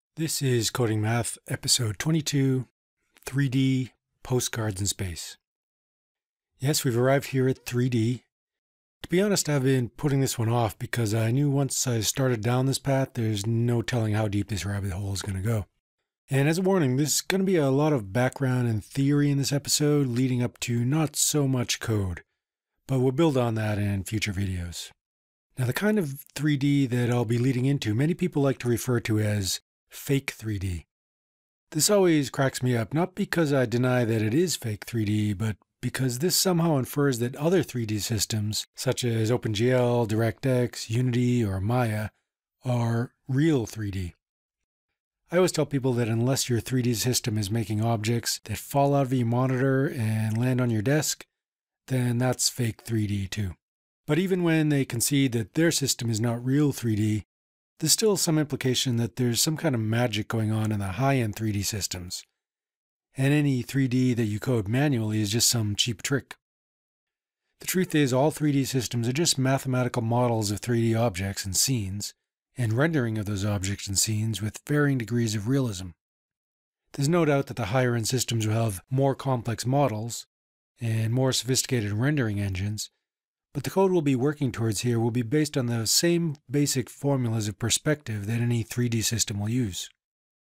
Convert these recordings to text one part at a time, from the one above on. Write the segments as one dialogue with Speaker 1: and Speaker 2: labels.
Speaker 1: This is Coding Math, episode 22, 3D Postcards in Space. Yes, we've arrived here at 3D. To be honest, I've been putting this one off because I knew once I started down this path, there's no telling how deep this rabbit hole is going to go. And as a warning, there's going to be a lot of background and theory in this episode leading up to not so much code, but we'll build on that in future videos. Now, the kind of 3D that I'll be leading into, many people like to refer to as fake 3D. This always cracks me up, not because I deny that it is fake 3D, but because this somehow infers that other 3D systems, such as OpenGL, DirectX, Unity, or Maya, are real 3D. I always tell people that unless your 3D system is making objects that fall out of your monitor and land on your desk, then that's fake 3D too. But even when they concede that their system is not real 3D, there's still some implication that there's some kind of magic going on in the high-end 3D systems. And any 3D that you code manually is just some cheap trick. The truth is, all 3D systems are just mathematical models of 3D objects and scenes, and rendering of those objects and scenes with varying degrees of realism. There's no doubt that the higher-end systems will have more complex models and more sophisticated rendering engines, but the code we'll be working towards here will be based on the same basic formulas of perspective that any 3D system will use.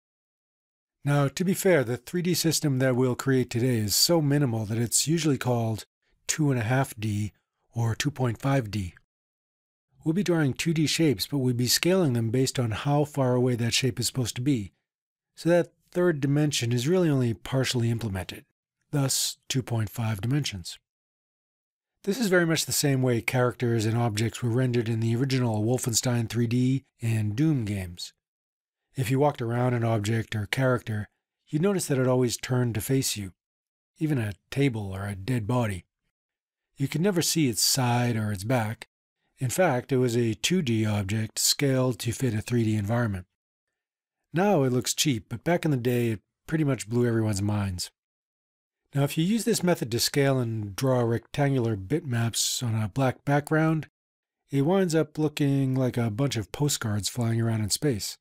Speaker 1: Now, to be fair, the 3D system that we'll create today is so minimal that it's usually called 2.5D or 2.5D. We'll be drawing 2D shapes, but we'll be scaling them based on how far away that shape is supposed to be. So that third dimension is really only partially implemented, thus 2.5 dimensions. This is very much the same way characters and objects were rendered in the original Wolfenstein 3D and Doom games. If you walked around an object or character, you'd notice that it always turned to face you, even a table or a dead body. You could never see its side or its back. In fact, it was a 2D object scaled to fit a 3D environment. Now it looks cheap, but back in the day it pretty much blew everyone's minds. Now, if you use this method to scale and draw rectangular bitmaps on a black background, it winds up looking like a bunch of postcards flying around in space.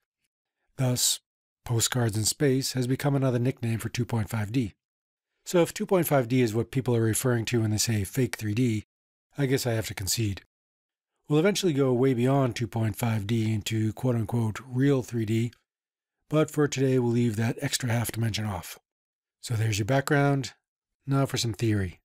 Speaker 1: Thus, Postcards in Space has become another nickname for 2.5D. So if 2.5D is what people are referring to when they say fake 3D, I guess I have to concede. We'll eventually go way beyond 2.5D into quote-unquote real 3D, but for today we'll leave that extra half dimension off. So there's your background. Now for some theory.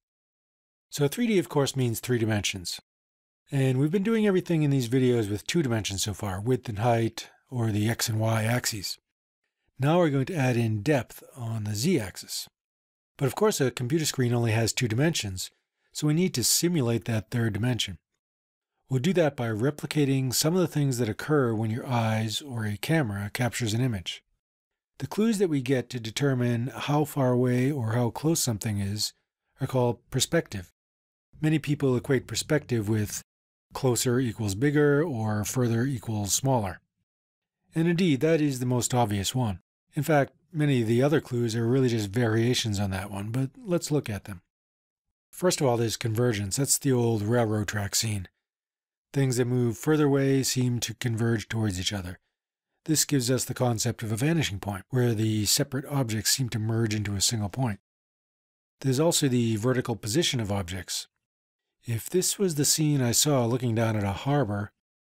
Speaker 1: So 3D, of course, means 3 dimensions. And we've been doing everything in these videos with 2 dimensions so far, width and height, or the X and Y axes. Now we're going to add in depth on the Z axis. But of course, a computer screen only has 2 dimensions, so we need to simulate that third dimension. We'll do that by replicating some of the things that occur when your eyes or a camera captures an image. The clues that we get to determine how far away or how close something is are called perspective. Many people equate perspective with closer equals bigger or further equals smaller. And indeed, that is the most obvious one. In fact, many of the other clues are really just variations on that one, but let's look at them. First of all, there's convergence. That's the old railroad track scene. Things that move further away seem to converge towards each other. This gives us the concept of a vanishing point, where the separate objects seem to merge into a single point. There's also the vertical position of objects. If this was the scene I saw looking down at a harbor,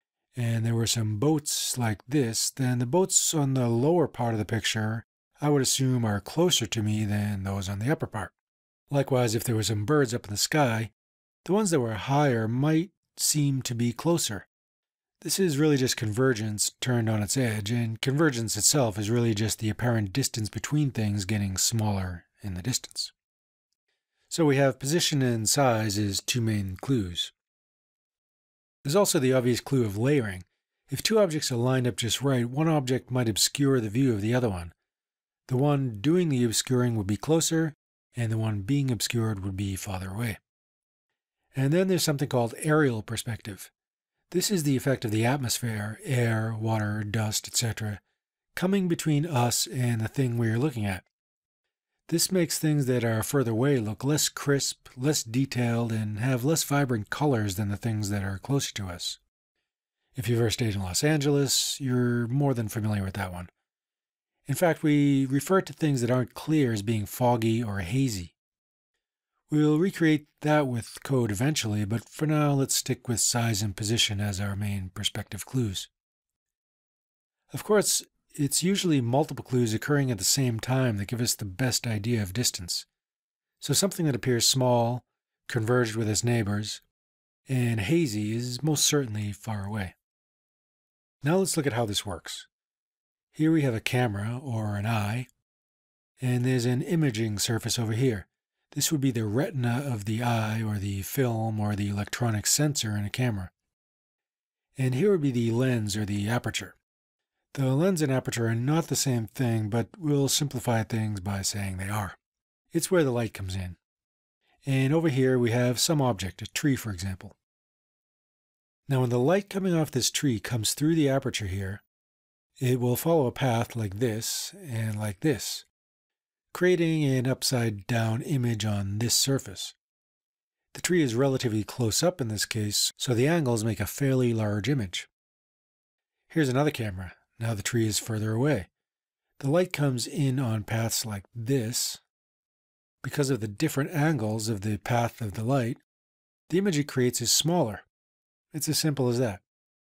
Speaker 1: and there were some boats like this, then the boats on the lower part of the picture I would assume are closer to me than those on the upper part. Likewise, if there were some birds up in the sky, the ones that were higher might seem to be closer. This is really just convergence turned on its edge, and convergence itself is really just the apparent distance between things getting smaller in the distance. So we have position and size as 2 main clues. There's also the obvious clue of layering. If 2 objects are lined up just right, one object might obscure the view of the other one. The one doing the obscuring would be closer, and the one being obscured would be farther away. And then there's something called aerial perspective. This is the effect of the atmosphere, air, water, dust, etc., coming between us and the thing we are looking at. This makes things that are further away look less crisp, less detailed, and have less vibrant colors than the things that are closer to us. If you've ever stayed in Los Angeles, you're more than familiar with that one. In fact, we refer to things that aren't clear as being foggy or hazy. We'll recreate that with code eventually, but for now let's stick with size and position as our main perspective clues. Of course, it's usually multiple clues occurring at the same time that give us the best idea of distance. So something that appears small, converged with its neighbors, and hazy is most certainly far away. Now let's look at how this works. Here we have a camera, or an eye, and there's an imaging surface over here. This would be the retina of the eye, or the film, or the electronic sensor in a camera. And here would be the lens, or the aperture. The lens and aperture are not the same thing, but we'll simplify things by saying they are. It's where the light comes in. And over here we have some object, a tree for example. Now when the light coming off this tree comes through the aperture here, it will follow a path like this and like this, creating an upside down image on this surface. The tree is relatively close up in this case, so the angles make a fairly large image. Here's another camera. Now the tree is further away. The light comes in on paths like this. Because of the different angles of the path of the light, the image it creates is smaller. It's as simple as that.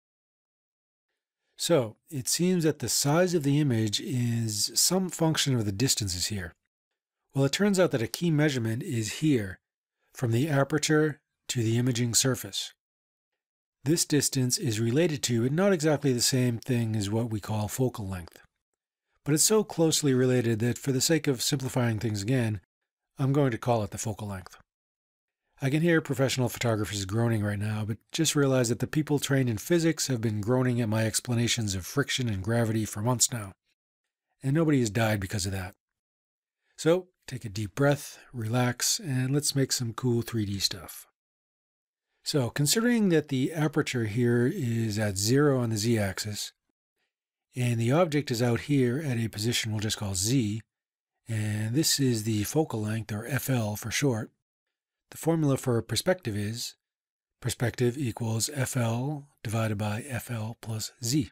Speaker 1: So, it seems that the size of the image is some function of the distances here. Well, it turns out that a key measurement is here, from the aperture to the imaging surface. This distance is related to, and not exactly the same thing as what we call focal length. But it's so closely related that for the sake of simplifying things again, I'm going to call it the focal length. I can hear professional photographers groaning right now, but just realize that the people trained in physics have been groaning at my explanations of friction and gravity for months now, and nobody has died because of that. So, take a deep breath, relax, and let's make some cool 3D stuff. So, considering that the aperture here is at 0 on the z-axis, and the object is out here at a position we'll just call z, and this is the focal length, or FL for short, the formula for perspective is perspective equals FL divided by FL plus Z.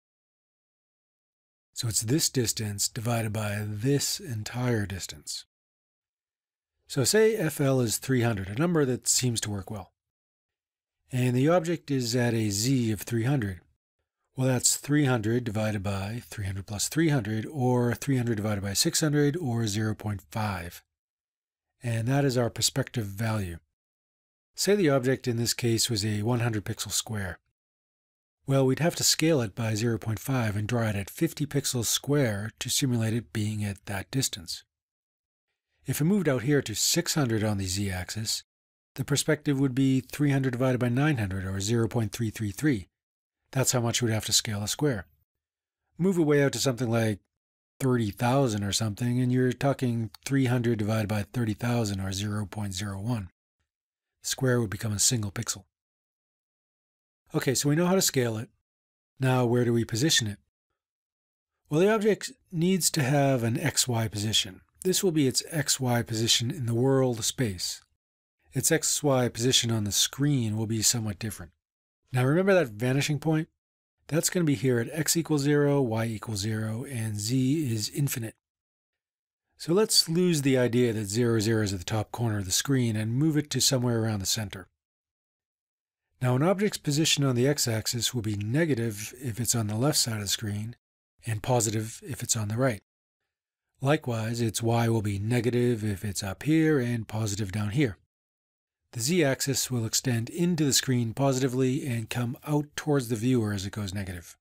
Speaker 1: So it's this distance divided by this entire distance. So say FL is 300, a number that seems to work well. And the object is at a Z of 300. Well, that's 300 divided by 300 plus 300, or 300 divided by 600, or 0.5. And that is our perspective value. Say the object in this case was a 100 pixel square. Well, we'd have to scale it by 0.5 and draw it at 50 pixels square to simulate it being at that distance. If it moved out here to 600 on the z-axis, the perspective would be 300 divided by 900, or 0.333. That's how much we'd have to scale a square. Move it way out to something like 30,000 or something, and you're talking 300 divided by 30,000, or 0.01. The square would become a single pixel. Okay, so we know how to scale it. Now, where do we position it? Well, the object needs to have an XY position. This will be its XY position in the world space. Its XY position on the screen will be somewhat different. Now, remember that vanishing point? That's going to be here at x equals 0, y equals 0, and z is infinite. So let's lose the idea that 0, 0 is at the top corner of the screen and move it to somewhere around the center. Now, an object's position on the x-axis will be negative if it's on the left side of the screen, and positive if it's on the right. Likewise, its y will be negative if it's up here and positive down here. The z-axis will extend into the screen positively and come out towards the viewer as it goes negative.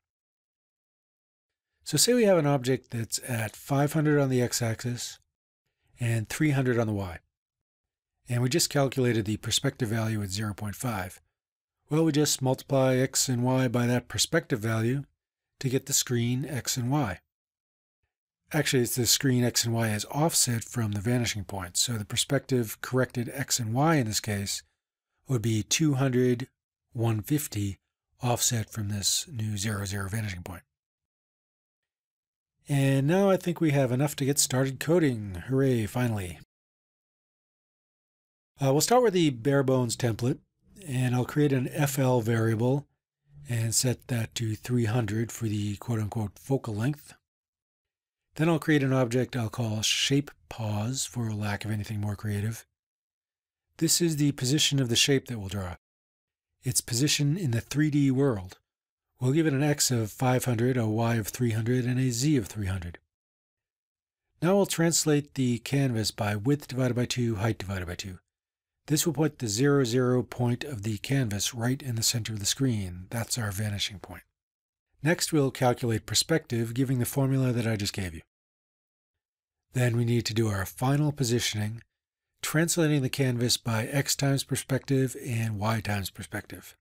Speaker 1: So say we have an object that's at 500 on the x-axis and 300 on the y. And we just calculated the perspective value at 0.5. Well, we just multiply x and y by that perspective value to get the screen x and y. Actually, it's the screen x and y as offset from the vanishing point. So the perspective corrected x and y in this case would be 200, 150 offset from this new 0, 0 vanishing point. And now I think we have enough to get started coding. Hooray, finally. We'll start with the bare bones template, and I'll create an FL variable and set that to 300 for the quote-unquote focal length. Then I'll create an object I'll call shape pause for lack of anything more creative. This is the position of the shape that we'll draw. Its position in the 3D world. We'll give it an x of 500, a y of 300, and a z of 300. Now we'll translate the canvas by width divided by 2, height divided by 2. This will put the 0, 0 point of the canvas right in the center of the screen. That's our vanishing point. Next, we'll calculate perspective, giving the formula that I just gave you. Then we need to do our final positioning, translating the canvas by x times perspective and y times perspective.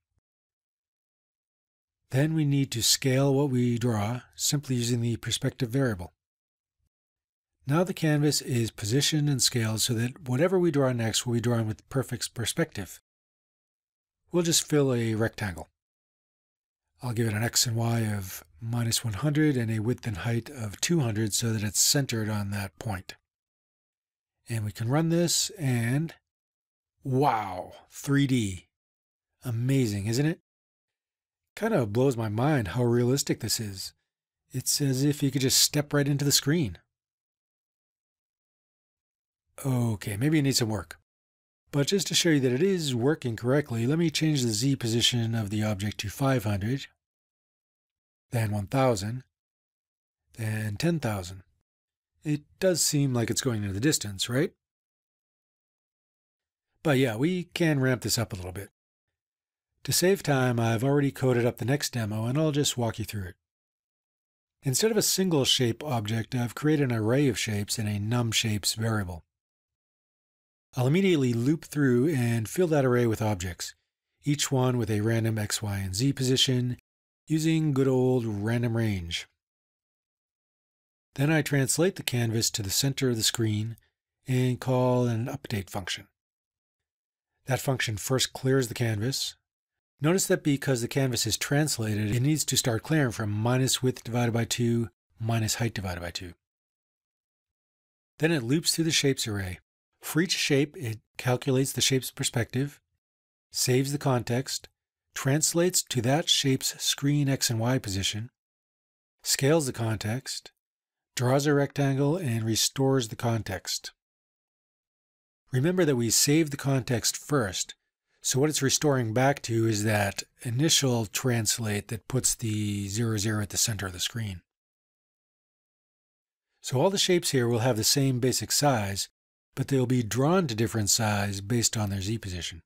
Speaker 1: Then we need to scale what we draw, simply using the perspective variable. Now the canvas is positioned and scaled so that whatever we draw next will be drawn with perfect perspective. We'll just fill a rectangle. I'll give it an x and y of minus 100 and a width and height of 200 so that it's centered on that point. And we can run this and wow, 3D. Amazing, isn't it? Kind of blows my mind how realistic this is. It's as if you could just step right into the screen. Okay, maybe it needs some work. But just to show you that it is working correctly, let me change the z position of the object to 500, then 1000, then 10,000. It does seem like it's going into the distance, right? But yeah, we can ramp this up a little bit. To save time, I've already coded up the next demo, and I'll just walk you through it. Instead of a single shape object, I've created an array of shapes in a numShapes variable. I'll immediately loop through and fill that array with objects, each one with a random x, y, and z position, using good old random range. Then I translate the canvas to the center of the screen and call an update function. That function first clears the canvas. Notice that because the canvas is translated, it needs to start clearing from minus width divided by 2 minus height divided by 2. Then it loops through the shapes array. For each shape, it calculates the shape's perspective, saves the context, translates to that shape's screen x and y position, scales the context, draws a rectangle, and restores the context. Remember that we saved the context first, so what it's restoring back to is that initial translate that puts the 0, 0 at the center of the screen. So all the shapes here will have the same basic size, but they'll be drawn to different size based on their z position.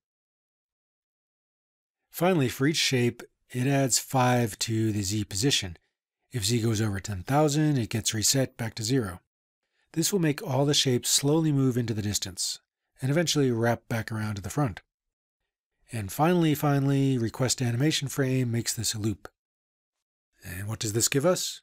Speaker 1: Finally, for each shape, it adds 5 to the z position. If z goes over 10,000, it gets reset back to 0. This will make all the shapes slowly move into the distance, and eventually wrap back around to the front. And finally, request animation frame makes this a loop. And what does this give us?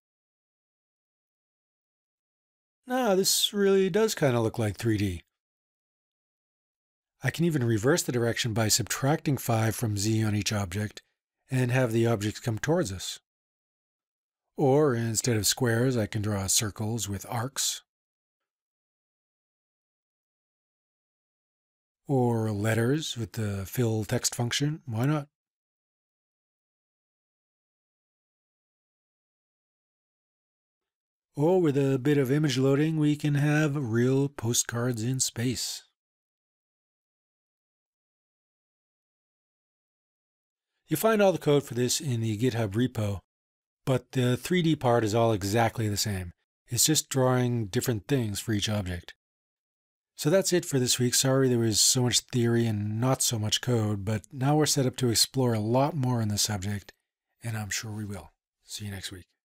Speaker 1: Now, this really does kind of look like 3D. I can even reverse the direction by subtracting 5 from z on each object and have the objects come towards us. Or instead of squares, I can draw circles with arcs. Or letters with the fill text function. Why not? Or with a bit of image loading, we can have real postcards in space. You'll find all the code for this in the GitHub repo, but the 3D part is all exactly the same. It's just drawing different things for each object. So that's it for this week. Sorry there was so much theory and not so much code, but now we're set up to explore a lot more on this subject, and I'm sure we will. See you next week.